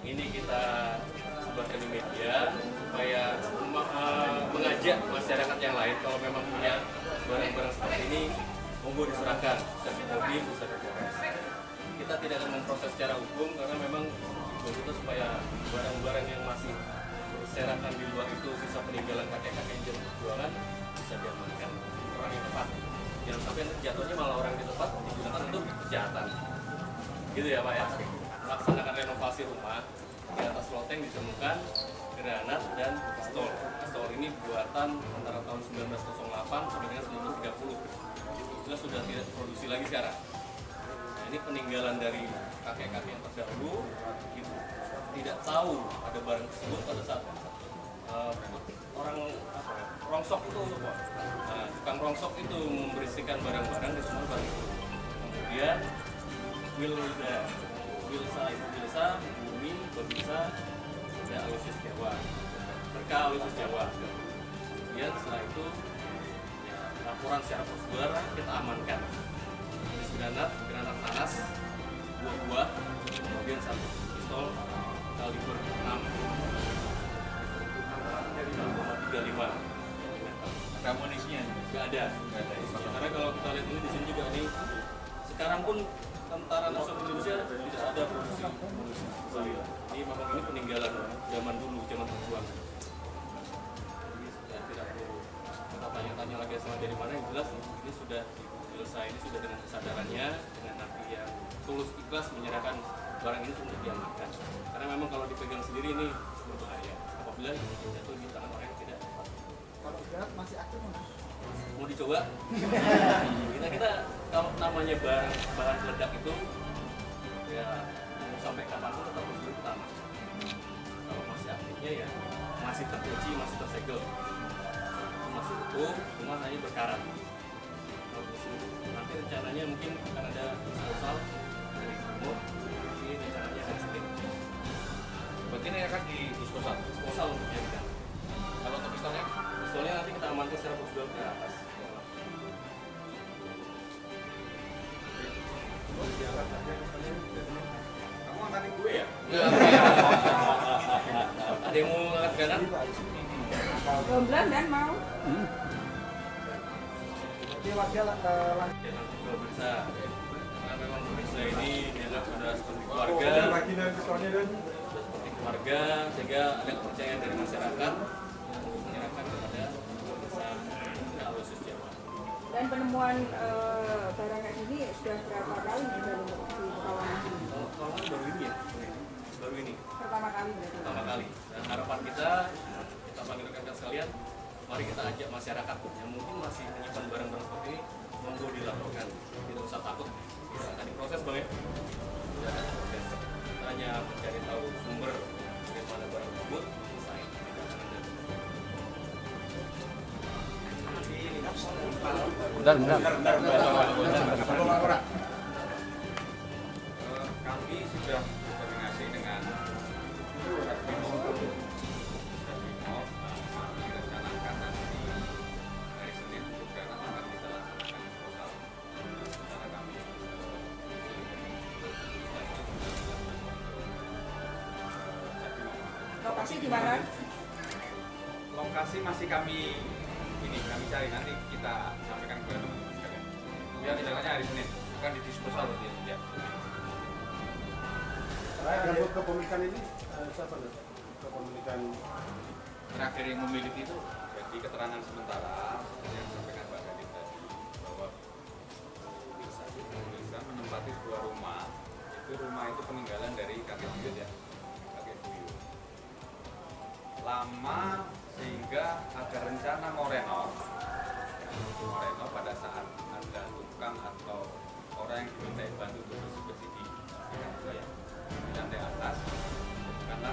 ini kita sebarkan di media supaya mengajak masyarakat yang lain kalau memang punya barang-barang seperti ini monggo diserahkan, bisa ke Polri, bisa ke Polres. Kita tidak akan memproses secara hukum karena memang tujuan kita supaya barang-barang yang masih berserakan di luar itu, sisa peninggalan kakek-kakek yang jadi perjuangan, bisa diamankan orang yang tepat. Jangan sampai jatuhnya malah orang yang tepat digunakan untuk kejahatan. Gitu ya Pak ya. Laksanakan renovasi rumah, di atas loteng ditemukan granat dan pistol. Pistol ini buatan antara tahun 1908 sampai dengan 1930. Itu sudah tidak produksi lagi sekarang. Nah, ini peninggalan dari kakek-kakek yang terdahulu, gitu. Tidak tahu ada barang tersebut pada saat orang rongsok itu, tukang rongsok itu membersihkan barang-barang di semua barang itu. Kemudian Wilsa, bumi, berbisa, ada alusis Jawa, berkah alusis Jawa. Kemudian setelah itu ya, laporan secara prosedur kita amankan. Granat nanas, buah-buah, kemudian satu pistol kaliber 6,35. Ada amunisinya? Nggak ada. Karena kalau kita lihat ini di sini juga ini sekarang pun Tentara Nasional Indonesia tidak ada produksi amunisi. Ini memang ini peninggalan zaman dulu, zaman perjuangan. Jadi sudah tidak perlu kita tanya-tanya lagi asal dari mana, yang jelas ini sudah selesai, ini sudah dengan kesadarannya, dengan hati yang tulus ikhlas menyerahkan barang ini untuk diamankan. Karena memang kalau dipegang sendiri ini berbahaya apabila jatuh di tangan orang yang tidak tepat. Kalau berat masih aktif Mas? Mau dicoba? kita kalau namanya bahan peledak itu ya mau sampai kapanpun tetap harus utama. Kalau masih aktifnya ya masih terkunci, masih tersegel, masih utuh, cuma hanya berkarat. Nanti rencananya mungkin akan ada disposal dari timur, ini rencananya akan sedikit. Berarti ini akan di disposal untuk dijadikan. Kalau untuk pistolnya? Pistolnya nanti kita amankan secara prosedur ke atas. Kamu angkatin gue ya? Ada yang mau angkat granat? Gomblang dan mau. Jadi warga langsung Ya langsung ke bisa. Karena memang bisa ini dianggap sudah seperti keluarga. lagi dan pistolnya dan Sudah seperti keluarga, sehingga ada kepercayaan dari masyarakat untuk menyerahkan kepada desa alusis Jawa. Dan penemuan barang kayak gini sudah berapa kali di Pekalongan ini? Kalau baru ini ya, baru ini Pertama kali berarti. pertama kali. Dan harapan kita panggil rekan-rekan sekalian, mari kita ajak masyarakat yang mungkin masih menyimpan barang-barang seperti ini, monggo dilaporkan, tidak usah takut, bisa akan diproses bang ya. Tidak ada proses, kita hanya mencari tahu sumber dari mana barang tersebut, selesai. Tidak akan ada. Kami sudah berkoordinasi dengan direncanakan nanti hari Senin juga akan kita laksanakan disposal. Sementara kami Lokasi di mana? lokasi masih kami cari, nanti kita sampaikan kepada teman-teman sekalian. Ya rencananya hari Senin akan didisposal ya. Gabung kepemilikan ini siapa nih? Kepemilikan Terakhir yang memiliki itu jadi keterangan sementara yang disampaikan Pak Kadip tadi bahwa bisa menempati sebuah rumah. Rumah itu peninggalan dari kakek buyut ya, kakek buyut. Lama sehingga ada rencana mau renov pada saat ada tukang atau orang yang dimintai bantu untuk bersih di lantai atas, karena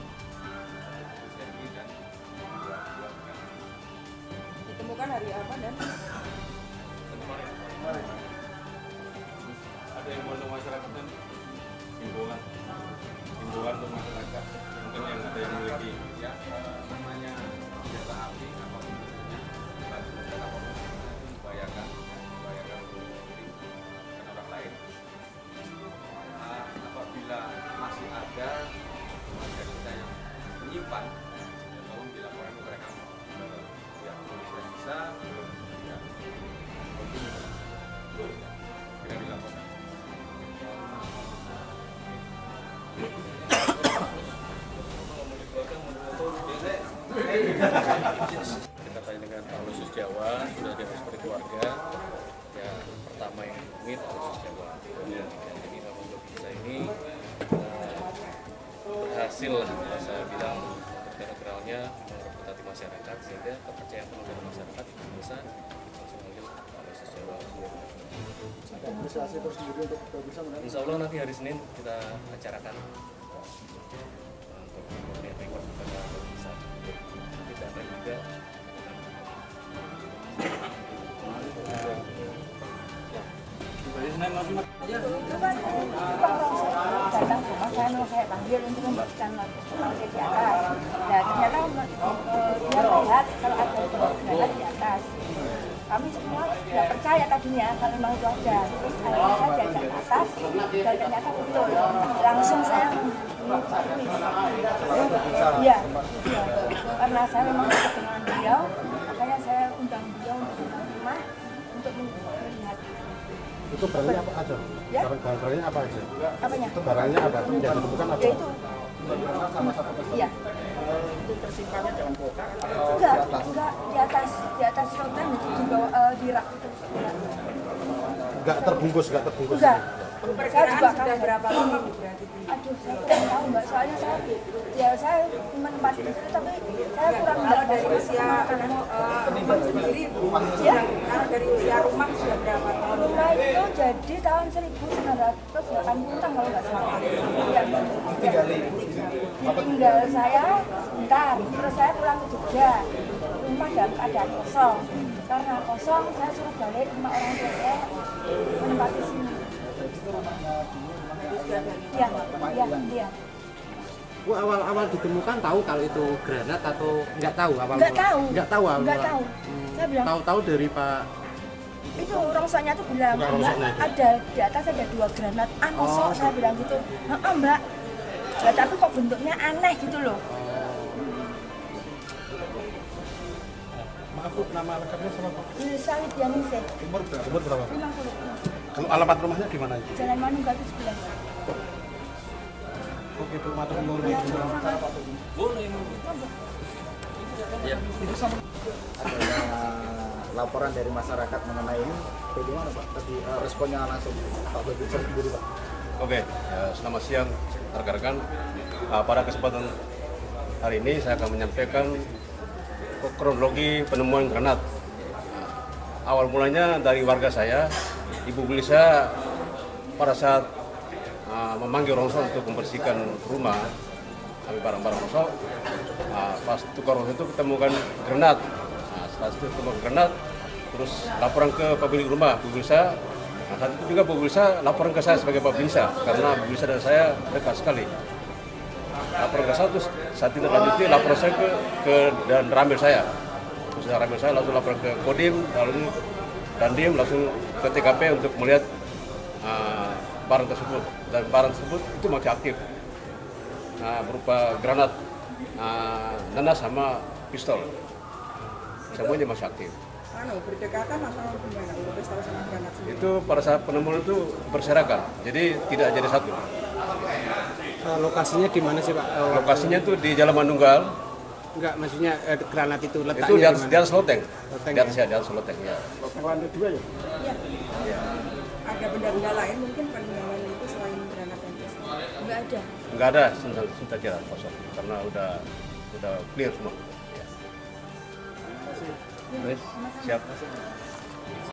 semi dan buah-buah kan. Ditemukan hari apa dan? Kemarin. Ada yang mau masyarakat kan? Himbauan untuk masyarakat mungkin yang ada yang memiliki Ya namanya senjata api apapun bentuknya, batu senjata apapun bentuknya itu membahayakan untuk diri dan orang lain. Apabila masih ada menyimpan, tolong dilaporkan kepada kami. Ya, polisi yang bisa, ya, tidak dilaporkan. Kita tanya dengan Pak Lusus Jawa, sudah dianggap seperti keluarga. Ya, pertama yang meet Pak Lusus Jawa. Jadi memang bisa ini berhasil lah, saya bilang terkenalnya merebut hati masyarakat, sehingga kepercayaan penuh dari masyarakat itu bisa langsung manggil Pak Lusus Jawa. Administrasi tersendiri untuk bisa menang. Insya Allah nanti hari Senin kita acarakan untuk kemudian record kepada bisa kita akan juga datang ke rumah saya panggil untuk membersihkan lantai di atas. Nah ternyata dia melihat kalau ada granat di atas. Kami semua tidak percaya tadinya kalau memang itu ada. Terus akhirnya saya diajak ke atas dan ternyata betul. Langsung saya iya, karena saya memang dekat dengan beliau, makanya saya undang beliau untuk datang ke rumah untuk melihat. Itu barangnya apa aja? Ya? Barangnya apa aja? Apanya? Itu barangnya apa? Yang ditemukan apa? Ya itu. Iya. Itu tersimpannya dalam kotak atau Enggak, di atas rotan itu di bawah di rak itu. Enggak terbungkus? Enggak. Saya juga sudah berapa lama berarti? Aduh, saya kurang tahu Mbak. Soalnya saya menempati di situ, tapi saya kurang Kalau dari usia rumah sendiri, ya. kalau dari usia rumah sudah berapa tahun? Rumah itu jadi tahun 1980 kalau nggak salah. Ya. Tinggal saya sebentar, terus saya pulang ke Jogja. Rumah dalam keadaan kosong. Karena kosong, saya suruh balik sama orang tua saya menempati sini. Iya. Bu, awal ditemukan tahu kalau itu granat atau nggak tahu awal? Nggak tahu. Nggak tahu awal. Nggak tahu. Saya bilang. Tahu dari Pak. Itu rongsoknya tuh bilang, Mbak, ada di atas ada 2 granat. Kosong, saya bilang gitu. Mbak. Nah, tapi kok bentuknya aneh gitu loh. Maaf Bu, nama lengkapnya sama Pak? Sawit Yanise. Umur berapa? 50. Kalau alamat rumahnya di mana itu? Jalan Manunggal 11. Oke Bu, matur nuwun. Ada laporan dari masyarakat mengenai ini, bagaimana Pak? Tadi responnya langsung Pak Babinsa sendiri Pak. Oke, ya, selamat siang rekan-rekan. Pada kesempatan hari ini saya akan menyampaikan kronologi penemuan granat. Awal mulanya dari warga saya, Ibu Belisa pada saat memanggil rongsok untuk membersihkan rumah, kami barang-barang rongsok. Pas tukar rongsok itu ketemukan granat. Setelah itu ketemukan granat, terus laporan ke pemilik rumah, Bu Belisa. Saat itu juga Bu Belisa laporan ke saya sebagai Pak Binsa, karena Bu Belisa dan saya dekat sekali. Laporan ke saya, terus saat tidak lanjuti laporan saya ke dan ramil saya. Terus ramil saya langsung laporan ke Kodim, lalu Dandim langsung ke TKP untuk melihat barang tersebut, dan barang tersebut itu masih aktif, berupa granat, nanas sama pistol, semuanya masih aktif. Berdekatan atau gimana? Pistol sama granat sendiri? Itu pada saat penemuan itu berserakan, jadi tidak jadi satu. Lokasinya di mana sih Pak? Lokasinya itu di Jalan Manunggal. Enggak, maksudnya granat itu letaknya Itu di atas loteng. Loteng, Di atas ya, di atas loteng ya. Lantai 2 ya? Iya. Ada benda-benda lain mungkin peninggalan itu selain granat dan pistol? Enggak ada. Enggak ada, sudah jalan kosong karena udah clear semua. Ya. Siap.